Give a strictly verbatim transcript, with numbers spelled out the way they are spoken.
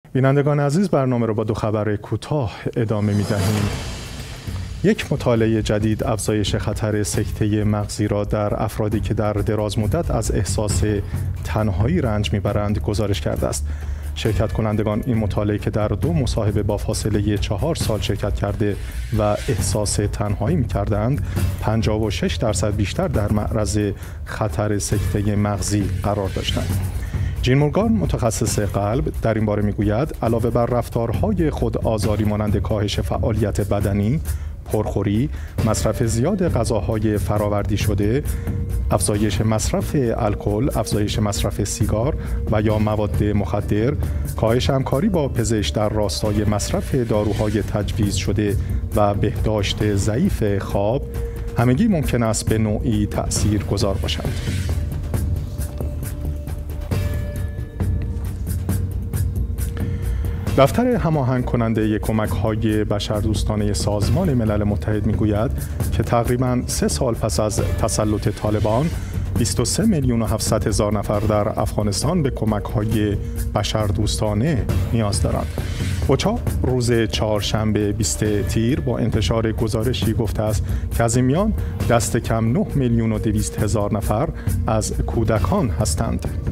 بینندگان عزیز، برنامه را با دو خبر کوتاه ادامه می دهیم. یک مطالعه جدید افزایش خطر سکته مغزی را در افرادی که در دراز مدت از احساس تنهایی رنج میبرند گزارش کرده است. شرکت کنندگان این مطالعه که در دو مصاحبه با فاصله چهار سال شرکت کرده و احساس تنهایی می‌کردند، پنجاه و شش درصد بیشتر در معرض خطر سکته مغزی قرار داشتند. جین مورگان، متخصص قلب، در این باره میگوید علاوه بر رفتارهای خودآزاری مانند کاهش فعالیت بدنی، پرخوری، مصرف زیاد غذاهای فراوردی شده، افزایش مصرف الکل، افزایش مصرف سیگار و یا مواد مخدر، کاهش همکاری با پزشک در راستای مصرف داروهای تجویز شده و بهداشت ضعیف خواب، همگی ممکن است به نوعی تأثیرگذار باشند. دفتر هماهنگ کننده کمک‌های بشردوستانه سازمان ملل متحد می‌گوید که تقریباً سه سال پس از تسلط طالبان، بیست و سه میلیون و هفتصد هزار نفر در افغانستان به کمک‌های بشردوستانه نیاز دارند. اوچا روز چهارشنبه بیست تیر با انتشار گزارشی گفته است که از این میان دست کم نه میلیون و دویست هزار نفر از کودکان هستند.